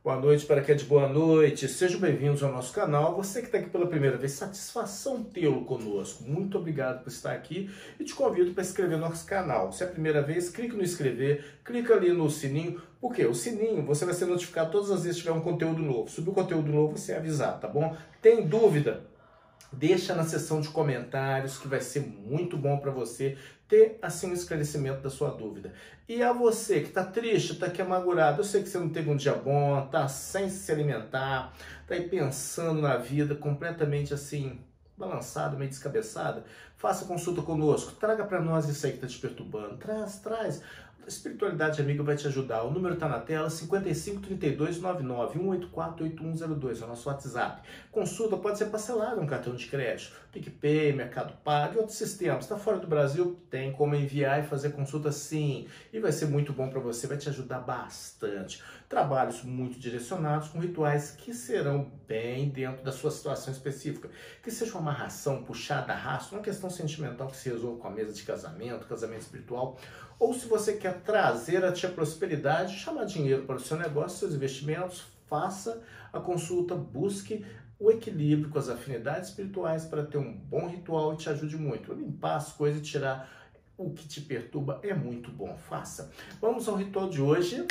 Boa noite para quem é de boa noite, sejam bem-vindos ao nosso canal. Você que está aqui pela primeira vez, satisfação tê-lo conosco. Muito obrigado por estar aqui e te convido para se inscrever no nosso canal. Se é a primeira vez, clique no inscrever, clica ali no sininho, porque o sininho você vai ser notificado todas as vezes que tiver um conteúdo novo. Subir o conteúdo novo, você é avisado, tá bom? Tem dúvida? Deixa na seção de comentários que vai ser muito bom para você ter assim um esclarecimento da sua dúvida. E a você que está triste, está aqui amargurado, eu sei que você não teve um dia bom, está sem se alimentar, está aí pensando na vida completamente assim, balançado, meio descabeçado, faça consulta conosco, traga para nós isso aí que está te perturbando, traz. A Espiritualidade Amiga vai te ajudar. O número está na tela, 55 32 99 184 8102, é o nosso WhatsApp. Consulta pode ser parcelada um cartão de crédito, PicPay, Mercado Pago e outros sistemas. Está fora do Brasil? Tem como enviar e fazer consulta sim. E vai ser muito bom para você, vai te ajudar bastante. Trabalhos muito direcionados com rituais que serão bem dentro da sua situação específica. Que seja uma amarração, puxada, arrasto, uma questão sentimental que se resolve com a mesa de casamento, casamento espiritual. Ou se você quer trazer a tia prosperidade, chamar dinheiro para o seu negócio, seus investimentos, faça a consulta, busque o equilíbrio com as afinidades espirituais para ter um bom ritual e te ajude muito. Limpar as coisas e tirar o que te perturba é muito bom, faça. Vamos ao ritual de hoje.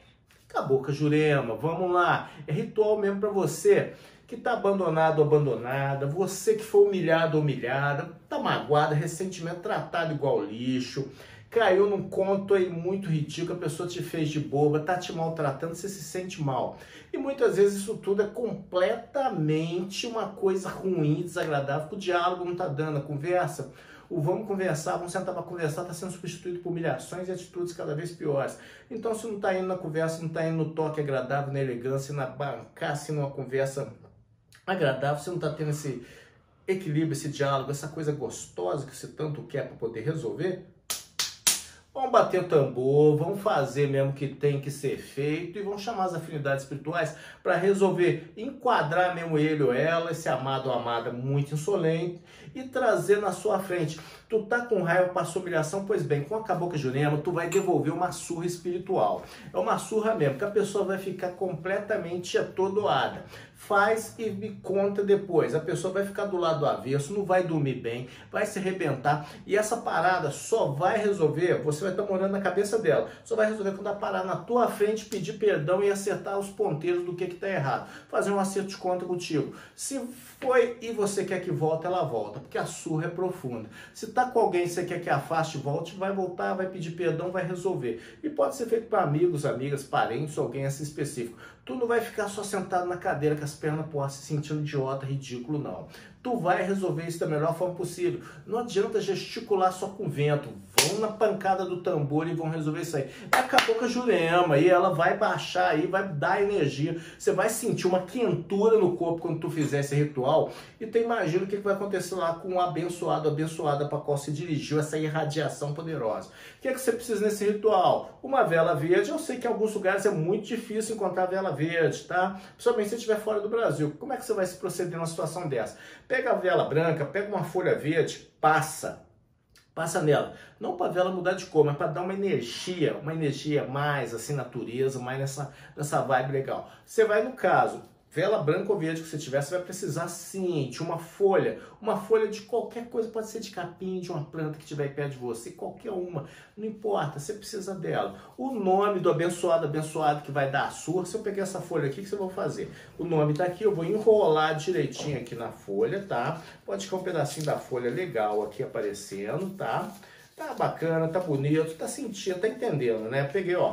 Cabocla Jurema, vamos lá. É ritual mesmo para você que está abandonado ou abandonada, você que foi humilhado ou humilhada, está magoada, recentemente tratado igual lixo, caiu num conto aí muito ridículo, a pessoa te fez de boba, tá te maltratando, você se sente mal. E muitas vezes isso tudo é completamente uma coisa ruim, desagradável, que o diálogo não tá dando, a conversa, o vamos conversar, vamos sentar para conversar, está sendo substituído por humilhações e atitudes cada vez piores. Então se não está indo na conversa, não está indo no toque agradável, na elegância, na bancar, assim, numa conversa agradável, você não está tendo esse equilíbrio, esse diálogo, essa coisa gostosa que você tanto quer para poder resolver, vamos bater o tambor, vamos fazer mesmo o que tem que ser feito e vamos chamar as afinidades espirituais para resolver, enquadrar mesmo ele ou ela, esse amado ou amada muito insolente e trazer na sua frente. Tu tá com raiva, passou humilhação, pois bem, com a Cabocla Jurema, tu vai devolver uma surra espiritual. É uma surra mesmo, que a pessoa vai ficar completamente atordoada. Faz e me conta depois. A pessoa vai ficar do lado do avesso, não vai dormir bem, vai se arrebentar. E essa parada só vai resolver, você vai estar morando na cabeça dela, só vai resolver quando ela parar na tua frente, pedir perdão e acertar os ponteiros do que está errado. Fazer um acerto de conta contigo. Se foi e você quer que volte, ela volta, porque a surra é profunda. Se tá com alguém que você quer que afaste, volte, vai voltar, vai pedir perdão, vai resolver. E pode ser feito para amigos, amigas, parentes, alguém assim específico. Tu não vai ficar só sentado na cadeira com as pernas pro ar se sentindo idiota, ridículo, não. Tu vai resolver isso da melhor forma possível. Não adianta gesticular só com vento. Vão na pancada do tambor e vão resolver isso aí. É a Cabocla Jurema e ela vai baixar aí, vai dar energia. Você vai sentir uma quentura no corpo quando tu fizer esse ritual. E tu imagina o que vai acontecer lá com o abençoado, abençoada para qual se dirigiu essa irradiação poderosa. O que é que você precisa nesse ritual? Uma vela verde. Eu sei que em alguns lugares é muito difícil encontrar vela verde, tá? Principalmente se estiver fora do Brasil. Como é que você vai se proceder numa situação dessa? Pega a vela branca, pega uma folha verde, passa nela. Não para a vela mudar de cor, mas para dar uma energia mais assim, natureza, mais nessa vibe legal. Você vai, no caso, vela branca ou verde que você tiver, você vai precisar sim de uma folha de qualquer coisa, pode ser de capim, de uma planta que estiver perto de você, qualquer uma, não importa, você precisa dela. O nome do abençoado, abençoado que vai dar a surra, se eu pegar essa folha aqui, o que você vai fazer? O nome tá aqui, eu vou enrolar direitinho aqui na folha, tá? Pode ficar um pedacinho da folha legal aqui aparecendo, tá? Tá bacana, tá bonito, tá sentindo, tá entendendo, né? Peguei, ó.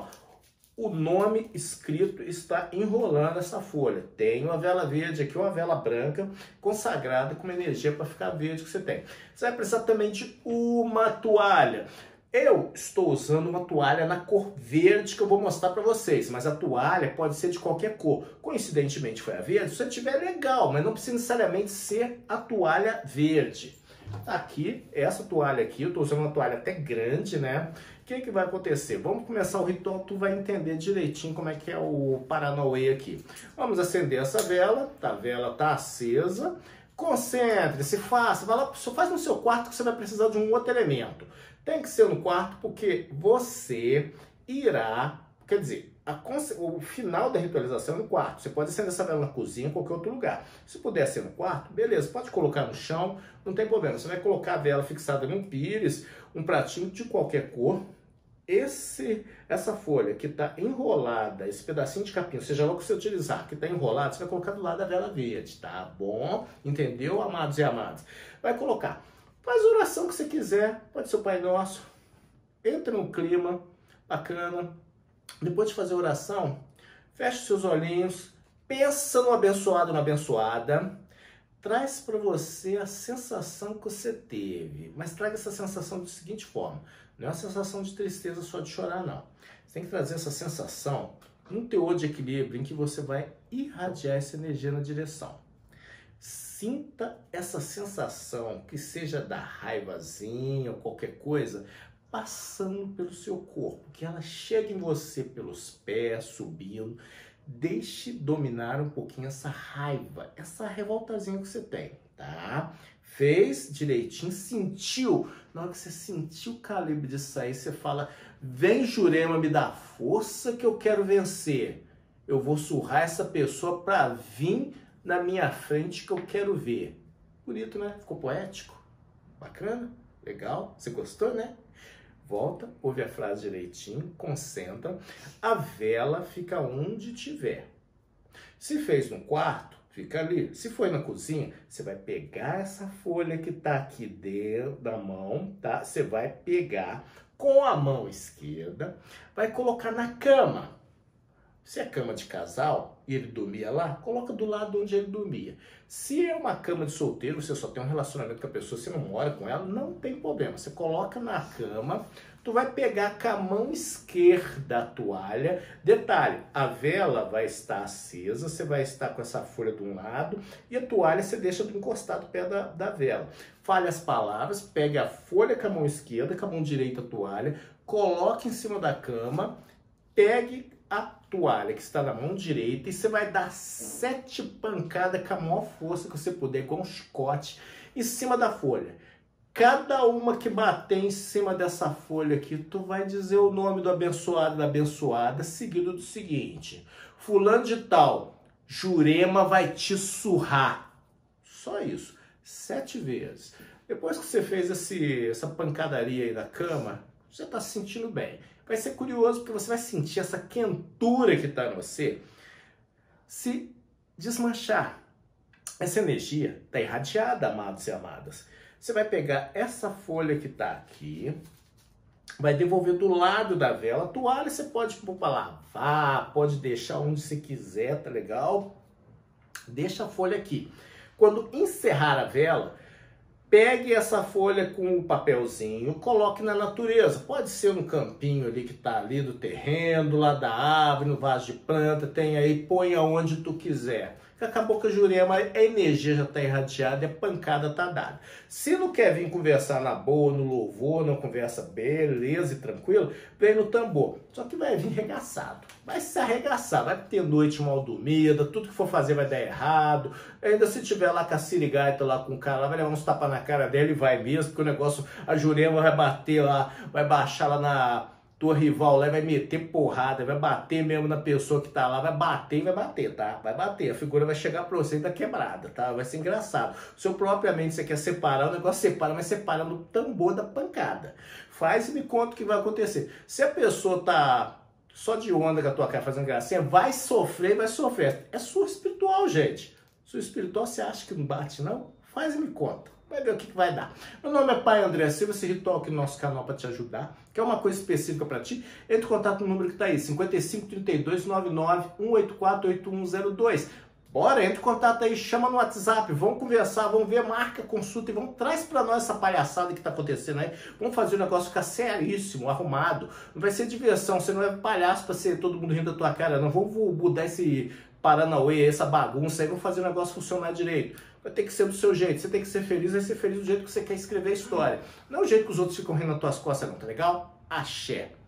O nome escrito está enrolando essa folha. Tem uma vela verde aqui, uma vela branca, consagrada com uma energia para ficar verde que você tem. Você vai precisar também de uma toalha. Eu estou usando uma toalha na cor verde que eu vou mostrar para vocês, mas a toalha pode ser de qualquer cor. Coincidentemente foi a verde, se você tiver legal, mas não precisa necessariamente ser a toalha verde. Aqui, essa toalha aqui, eu estou usando uma toalha até grande, né? O que vai acontecer? Vamos começar o ritual, tu vai entender direitinho como é que é o Paranauê aqui. Vamos acender essa vela, a vela está acesa. Concentre-se, faça, vai lá, só faz no seu quarto que você vai precisar de um outro elemento. Tem que ser no quarto porque você irá, quer dizer, o final da ritualização é no quarto. Você pode acender essa vela na cozinha, em qualquer outro lugar. Se puder ser no quarto, beleza, pode colocar no chão, não tem problema. Você vai colocar a vela fixada num pires, um pratinho de qualquer cor. Essa folha que está enrolada, esse pedacinho de capim, seja lá o que você utilizar, que está enrolado, você vai colocar do lado da vela verde, tá bom? Entendeu, amados e amadas? Vai colocar. Faz a oração que você quiser, pode ser o Pai Nosso. Entra num clima bacana. Depois de fazer a oração, fecha os seus olhinhos, pensa no abençoado, na abençoada, traz para você a sensação que você teve, mas traga essa sensação da seguinte forma, não é uma sensação de tristeza só de chorar, não. Você tem que trazer essa sensação, um teor de equilíbrio em que você vai irradiar essa energia na direção. Sinta essa sensação, que seja da raivazinha ou qualquer coisa, passando pelo seu corpo, que ela chegue em você pelos pés, subindo. Deixe dominar um pouquinho essa raiva, essa revoltazinha que você tem, tá? Fez direitinho, sentiu. Na hora que você sentiu o calibre de sair, você fala, vem Jurema, me dá força que eu quero vencer. Eu vou surrar essa pessoa para vir na minha frente que eu quero ver. Bonito, né? Ficou poético? Bacana? Legal? Você gostou, né? Volta, ouve a frase direitinho, concentra. A vela fica onde tiver. Se fez no quarto, fica ali. Se foi na cozinha, você vai pegar essa folha que tá aqui dentro da mão, tá? Você vai pegar com a mão esquerda, vai colocar na cama. Se é cama de casal e ele dormia lá, coloca do lado onde ele dormia. Se é uma cama de solteiro, você só tem um relacionamento com a pessoa, você não mora com ela, não tem problema. Você coloca na cama, tu vai pegar com a mão esquerda a toalha. Detalhe, a vela vai estar acesa, você vai estar com essa folha de um lado e a toalha você deixa encostado perto da vela. Fale as palavras, pegue a folha com a mão esquerda, com a mão direita a toalha, coloque em cima da cama, pegue a toalha que está na mão direita e você vai dar 7 pancadas com a maior força que você puder, com um chicote, em cima da folha. Cada uma que bater em cima dessa folha aqui, tu vai dizer o nome do abençoado e da abençoada, seguido do seguinte: fulano de tal, Jurema vai te surrar. Só isso, 7 vezes. Depois que você fez essa pancadaria aí na cama, você está se sentindo bem. Vai ser curioso porque você vai sentir essa quentura que está em você se desmanchar. Essa energia está irradiada, amados e amadas. Você vai pegar essa folha que está aqui, vai devolver do lado da vela. A toalha você pode pôr para lavar, pode deixar onde você quiser, tá legal? Deixa a folha aqui. Quando encerrar a vela, pegue essa folha com o papelzinho, coloque na natureza. Pode ser no campinho ali que está ali do terreno, do lado da árvore, no vaso de planta, tem aí, põe aonde tu quiser. Acabou que a Jurema, a energia já está irradiada e a pancada está dada. Se não quer vir conversar na boa, no louvor, não conversa beleza e tranquilo, vem no tambor. Só que vai vir arregaçado. Vai se arregaçar, vai ter noite mal dormida, tudo que for fazer vai dar errado. Ainda se tiver lá com a sirigaita lá com o cara, lá, vai levar uns tapas na cara dela e vai mesmo, porque o negócio, a Jurema vai bater lá, vai baixar lá na tua rival lá, vai meter porrada, vai bater mesmo na pessoa que tá lá, vai bater e vai bater, tá? Vai bater, a figura vai chegar pra você e tá quebrada, tá? Vai ser engraçado. Se propriamente você quer separar, o negócio separa, mas separa no tambor da pancada. Faz e me conta o que vai acontecer. Se a pessoa tá só de onda com a tua cara fazendo gracinha, vai sofrer, vai sofrer. É sua espiritual, gente. Sua espiritual, você acha que não bate, não? Faz e me conta. Vai ver o que vai dar. Meu nome é Pai André Silva, esse ritual aqui no nosso canal para te ajudar. Quer uma coisa específica para ti? Entre em contato no número que está aí, 55 32 99 184 8102. Bora, entre em contato aí, chama no WhatsApp, vamos conversar, vamos ver, marca, consulta e vamos, traz para nós essa palhaçada que está acontecendo aí. Vamos fazer o negócio ficar seríssimo, arrumado. Não vai ser diversão, você não é palhaço para ser todo mundo rindo da tua cara, não. Vamos mudar esse paranauê, essa bagunça aí, vamos fazer o negócio funcionar direito. Vai ter que ser do seu jeito, você tem que ser feliz, vai ser feliz do jeito que você quer escrever a história. Não é o jeito que os outros ficam rindo nas tuas costas não, tá legal? Axé!